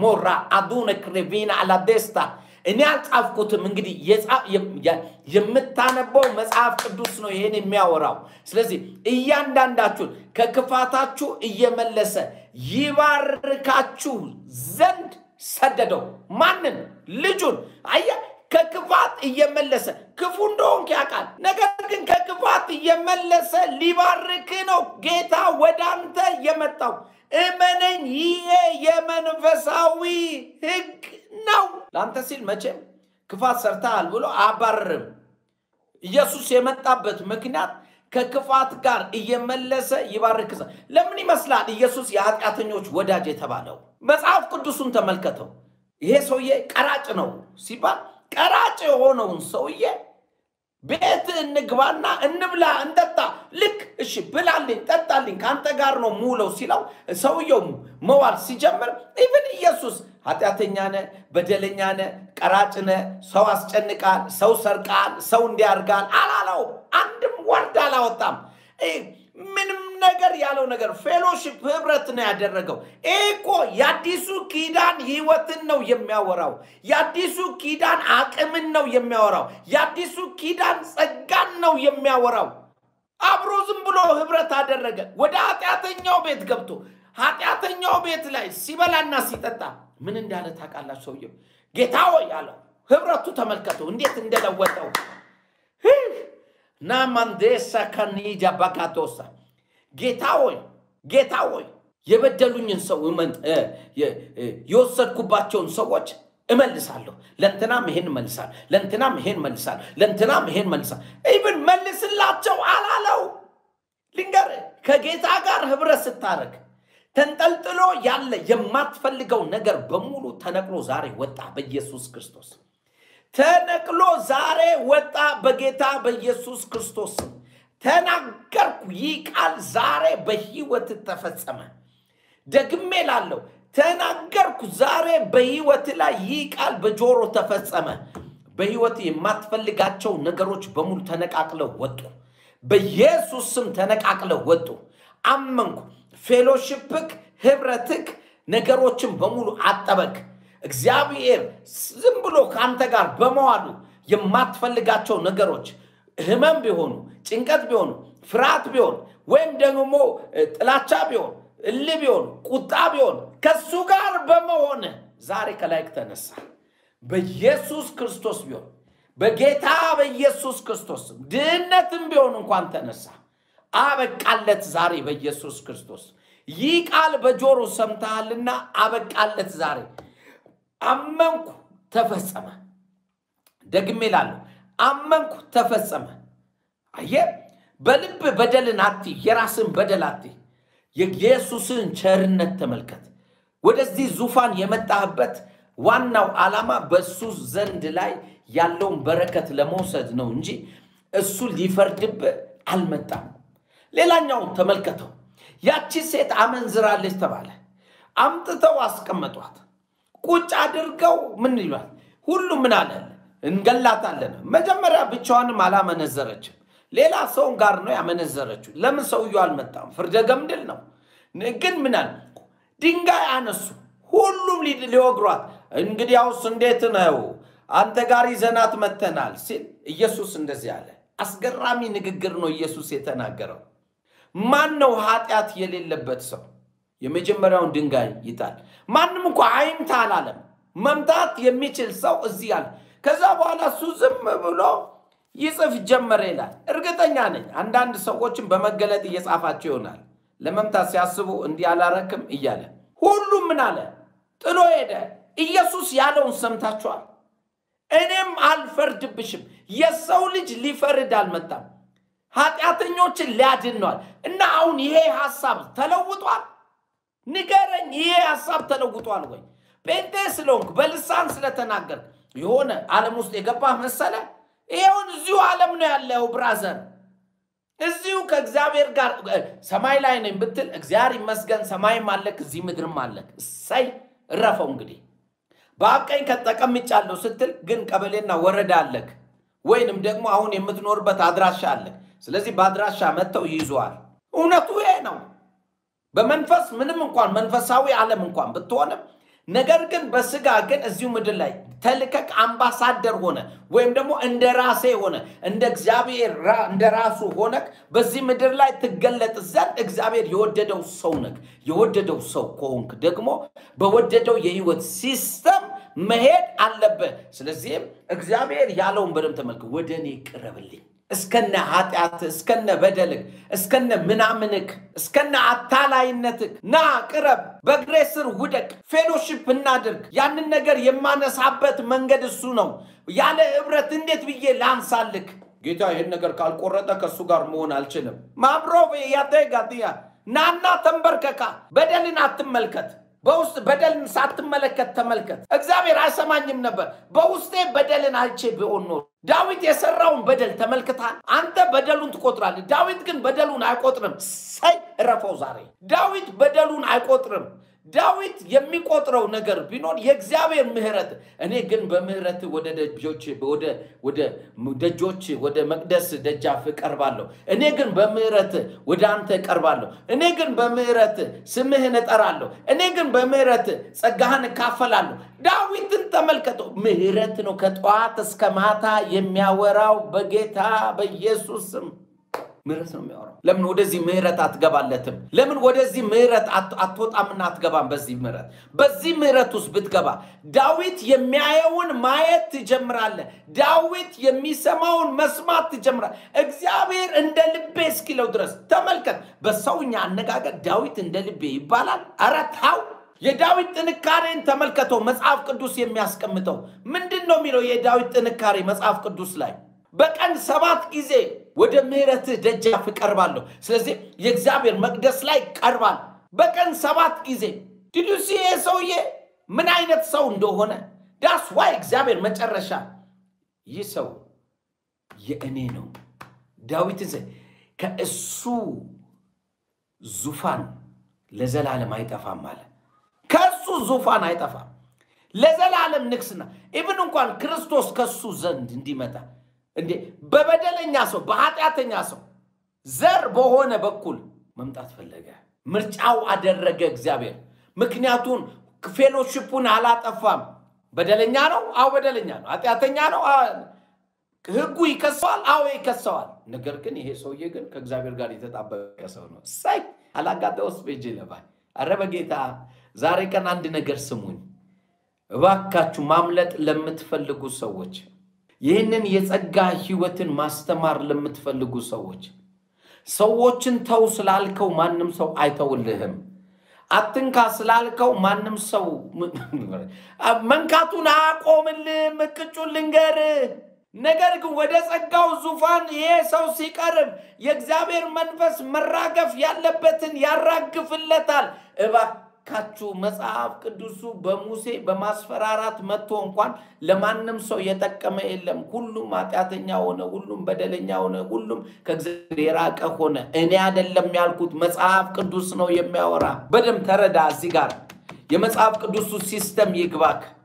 ሞራ አዱነ ክሬቪና አላደስታ እኔ አልጻፍኩትም እንግዲህ የምታነበው መጽሐፍ ቅዱስ ነው ይሄን የሚያወራው ስለዚህ እያንዳንዳችሁ ከክፋታችሁ እየመለሰ ይባርካችሁ ዘንድ ሰደደው ማንን ልጁን አያ ከክፋት እየመለሰ ክፉ እንደሆንክ ያውቃል ነገር ግን ከክፋት እየመለሰ ሊባርክ ነው ጌታ ወዳንተ የመጣው እመነኝ ይሄ የመንፈሳዊ ሕግ ነው ላንተ ሲል መቼም ክፋት ሰርተሃል ብሎ አባረርም ኢየሱስ የመጣበት ምክንያት ከክፋት ጋር እየመለሰ ይባርክሳ ለምን ይመስላል ኢየሱስ የኃጢአተኞች ወዳጅ የተባለው መጽሐፍ ቅዱስን ተመልከተው ይሄ ሰውዬ ቀራጭ ነው ሲባል ቀራጭ የሆነውን ሰውዬ ቤት እንግባና እንብላ እንጠጣ ልክ እሺ ብላልኝ ጠጣልኝ ካንተ ጋር ነው ሙለው ሲለው ሰውየው መዋል ሲጀምር ኢቭን ኢየሱስ ኃጢአተኛ ነህ በደለኛ ነህ ቀራጭ ነህ ሰው አስጨንቃል ሰው ሰርቃል ሰው እንዲያርጋል አላለው አንድም ወርድ አላወጣም ምንም ነገር ያለው ነገር ፌሎሺፕ ህብረት ነው ያደረገው እኮ ያዲሱ ኪዳን ህይወትን ነው የሚያወራው ያዲሱ ኪዳን አቅምን ነው የሚያወራው ያዲሱ ኪዳን ጸጋን ነው የሚያወራው አብሮ ዝም ብሎ ህብረት አደረገ ወደ ኃጢአተኛው ቤት ገብቶ ኃጢአተኛው ቤት ላይ ሲበላና ሲጠጣ ምን እንዳለ ታውቃላችሁ ሰውየው ጌታ ሆይ ያለው ህብረቱ ተመልከተው እንዴት እንደለወጠው ናማንዴሳ ካኒጃ ባካቶሳ ጌታ ሆይ የበደሉኝን ሰው የወሰድኩባቸውን ሰዎች እመልሳለሁ ለእንትናም ይሄን መልሳል ለእንትናም ይሄን መልሳል ለእንትናም ይሄን መልሳል ኢቭን መልስላቸው አላለው ልንገር ከጌታ ጋር ህብረት ስታረግ ተንጠልጥሎ ያለ የማትፈልገው ነገር በሙሉ ተነቅሎ ዛሬ ወጣ በኢየሱስ ክርስቶስ ተነቅሎ ዛሬ ወጣ በጌታ በኢየሱስ ክርስቶስ ተናገርኩ ይቃል ዛሬ በህይወት ተፈጸመ ደግሜ ላለው ተናገርኩ ዛሬ በህይወት ላይ ይቃል በጆሮ ተፈጸመ በህይወት የማትፈልጋቸው ነገሮች በሙሉ ተነቃቅለው ወጡ በኢየሱስ ስም ተነቃቅለው ወጡ አመንኩ ፌሎሺፕክ ህብረትክ ነገሮችን በሙሉ አጠበቅ እግዚአብሔር ዝም ብሎ ካንተ ጋር በመዋሉ የማትፈልጋቸው ነገሮች ህመም ቢሆኑ ጭንቀት ቢሆኑ ፍርሃት ቢሆን ወይም ደግሞ ጥላቻ ቢሆን እልህ ቢሆን ቁጣ ቢሆን ከሱ ጋር በመሆን ዛሬ ከላይክ ተነሳ በኢየሱስ ክርስቶስ ቢሆን በጌታ በኢየሱስ ክርስቶስ ድህነትም ቢሆን እንኳን ተነሳ አበቃለት ዛሬ በኢየሱስ ክርስቶስ ይህ ቃል በጆሮ ሰምተሃልና አበቃለት ዛሬ አመንኩ ተፈጸመ ደግሜ ላለው አመንኩ ተፈጸመ አየ በልብ በደልን አትይ የራስን በደል አትይ የኢየሱስን ቸርነት ተመልከት ወደዚህ ዙፋን የመጣህበት ዋናው ዓላማ በሱ ዘንድ ላይ ያለውን በረከት ለመውሰድ ነው እንጂ እሱ ሊፈርድብ አልመጣም ሌላኛው ተመልከተው ያቺ ሴት አመንዝራለች ተባለ አምጥተው አስቀመጧት ቁጭ አድርገው ምን ይላል ሁሉ ምን አለ እንገላታለን መጀመሪያ ብቻዋንም አላመነዘረችም ሌላ ሰው ጋር ነው ያመነዘረችው ለምን ሰውየው አልመጣም ፍርደ ገምድል ነው ግን ምን አለ ድንጋይ አነሱ ሁሉም ሊወግሯት እንግዲያውስ እንዴት ነው አንተ ጋር ይዘናት መተናል ሲል ኢየሱስ እንደዚህ አለ አስገራሚ ንግግር ነው ኢየሱስ የተናገረው ማን ነው ኃጢአት የሌለበት ሰው የመጀመሪያውን ድንጋይ ይጣል ማንንም እንኳን አይምታ አላለም መምታት የሚችል ሰው እዚህ አለ ከዛ በኋላ እሱ ዝም ብሎ ይጽፍ ጀመረ ይላል እርግጠኛ ነኝ አንዳንድ ሰዎችን በመገለጥ እየጻፋቸው ይሆናል ለመምታት ሲያስቡ እንዲህ አላረክም እያለ ሁሉም ምን አለ ጥሎ ሄደ ኢየሱስ ያለውን ሰምታችኋል እኔም አልፈርድብሽም የሰው ልጅ ሊፈርድ አልመጣም ኃጢአተኞችን ሊያድን ነው እና አሁን ይሄ ሐሳብ ተለውጧል ንገረኝ ይሄ ሐሳብ ተለውጧል ወይ ጴንጤ ስለሆንክ በልሳን ስለተናገር የሆነ ዓለም ውስጥ የገባህ መሰለ ይሄውን እዚሁ ዓለም ነው ያለው ብራዘር እዚሁ ከእግዚአብሔር ጋር ሰማይ ላይ ነኝ ብትል እግዚአብሔር ይመስገን ሰማይም አለክ እዚህ ምድርም አለክ ሳይ ረፈው እንግዲህ በአቀኝ ከተቀምጫለሁ ስትል ግን ቀበሌና ወረዳ አለክ ወይንም ደግሞ አሁን የምትኖርበት አድራሻ አለክ ስለዚህ በአድራሻ መተው ይይዟል እውነቱ ይሄ ነው በመንፈስ ምንም እንኳን መንፈሳዊ ዓለም እንኳን ብትሆንም ነገር ግን በስጋ ግን እዚሁ ምድር ላይ ተልከክ አምባሳደር ሆነ ወይም ደግሞ እንደራሴ ሆነ እንደ እግዚአብሔር እንደራሱ ሆነክ በዚህ ምድር ላይ ትገለጥ ዘንድ እግዚአብሔር የወደደው ሰው ነክ የወደደው ሰው ኮንክ ደግሞ በወደደው የህይወት ሲስተም መሄድ አለበት ስለዚህ እግዚአብሔር ያለውን በደም ተመልከ ወደኔ ቅረብልኝ እስከነ ኃጢአት እስከነ በደልክ እስከነ ምናምንክ እስከነ አታላይነትክ ና ቅረብ በግሬስር ውደቅ ፌሎሺፕ እናድርግ ያንን ነገር የማነሳበት መንገድ እሱ ነው ያለ ህብረት እንዴት ብዬ ላንሳልክ ጌታ ይሄን ነገር ካልቆረጠ ከሱ ጋር መሆን አልችልም ማብሮቭ ያተጋዲያ ናና ተንበርከካ በደልን አትመልከት በውስጥ በደልን ሳትመለከት ተመልከት እግዚአብሔር አይሰማኝም ነበር በውስጤ በደልን አይቼ ቢሆን ነው ዳዊት የሰራውን በደል ተመልክታል አንተ በደሉን ትቆጥራለህ ዳዊት ግን በደሉን አይቆጥርም ሳይ ረፈው ዛሬ ዳዊት በደሉን አይቆጥርም ዳዊት የሚቆጥረው ነገር ቢኖር የእግዚአብሔር ምህረት እኔ ግን በምህረት ወደ ደጆች ወደ መቅደስ ደጃፍ ቀርባለሁ እኔ ግን በምህረት ወደ አንተ ቀርባለሁ እኔ ግን በምህረት ስምህን እጠራለሁ እኔ ግን በምህረት ጸጋህን ካፈላለሁ ዳዊትን ተመልከቱ ምህረት ነው ከጧት እስከ ማታ የሚያወራው በጌታ በኢየሱስ ስም ምህረት ነው የሚያወራው ለምን ወደዚህ ምህረት አትገባለትም ለምን ወደዚህ ምህረት አትወጣምና አትገባም በዚህ ምህረት ውስጥ ብትገባ ዳዊት የሚያየውን ማየት ትጀምራለህ ዳዊት የሚሰማውን መስማት ትጀምራለህ እግዚአብሔር እንደ ልቤ እስኪለው ድረስ ተመልከት በሰውኛ አነጋገር ዳዊት እንደ ልቤ ይባላል አራታው የዳዊት ጥንካሬን ተመልከተው መጽሐፍ ቅዱስ የሚያስቀምጠው ምንድነው የሚለው የዳዊት ጥንካሬ መጽሐፍ ቅዱስ ላይ በቀን 7 ጊዜ ወደ ምህረት ደጃፍ ቀርባለሁ ስለዚህ የእግዚአብሔር መቅደስ ላይ ቀርባል በቀን 7 ጊዜ ዲዱሲ ሰውዬ ምን አይነት ሰው እንደሆነ that's why እግዚአብሔር መጨረሻ ይሰው የእኔ ነው ዳዊት ከእሱ ዙፋን ለዘላለም አይጠፋም ማለት ከሱ ዙፋን አይጠፋም ለዘላለም ንግስና ኢቭን እንኳን ክርስቶስ ከሱ ዘንድ እንዲመጣ እንዴ በበደለኛ ሰው በኃጢአተኛ ሰው ዘር በሆነ በኩል መምጣት ፈለገ ምርጫው አደረገ እግዚአብሔር ምክንያቱም ፌሎሺፑን አላጠፋም በደለኛ ነው አው በደለኛ ነው ኃጢአተኛ ነው ህጉ ይከሰዋል አው ይከሰዋል ነገር ግን ይሄ ሰውዬ ግን ከእግዚአብሔር ጋር የተጣበቀ ሰው ነው ሳይ አላጋጠውስ በጅለባ አረበጌታ ዛሬ ቀን አንድ ነገር ስሙኝ እባካችሁ ማምለጥ ለምትፈልጉ ሰዎች ይህንን የጸጋ ህይወትን ማስተማር ለምትፈልጉ ሰዎችን ተው ስላልከው ማንንም ሰው አይተውልህም አትንካ ስላልከው ማንንም ሰው መንካቱን አቆምልህም ቅጩን ልንገር ነገር ግን ወደ ጸጋው ዙፋን ይሄ ሰው ሲቀርብ የእግዚአብሔር መንፈስ መራገፍ ያለበትን ያራግፍለታል ካቹ መጽሐፍ ቅዱሱ በሙሴ በማስፈራራት መጥቶ እንኳን ለማንንም ሰው የተቀመ የለም ሁሉም ኃጢአተኛ ሆነ ሁሉም በደለኛ ሆነ ሁሉም ከእግዚአብሔር የራቀ ሆነ እኔ አይደለም ያልኩት መጽሐፍ ቅዱስ ነው የሚያወራ በደም ተረዳ እዚህ ጋር የመጽሐፍ ቅዱሱ ሲስተም ይግባክ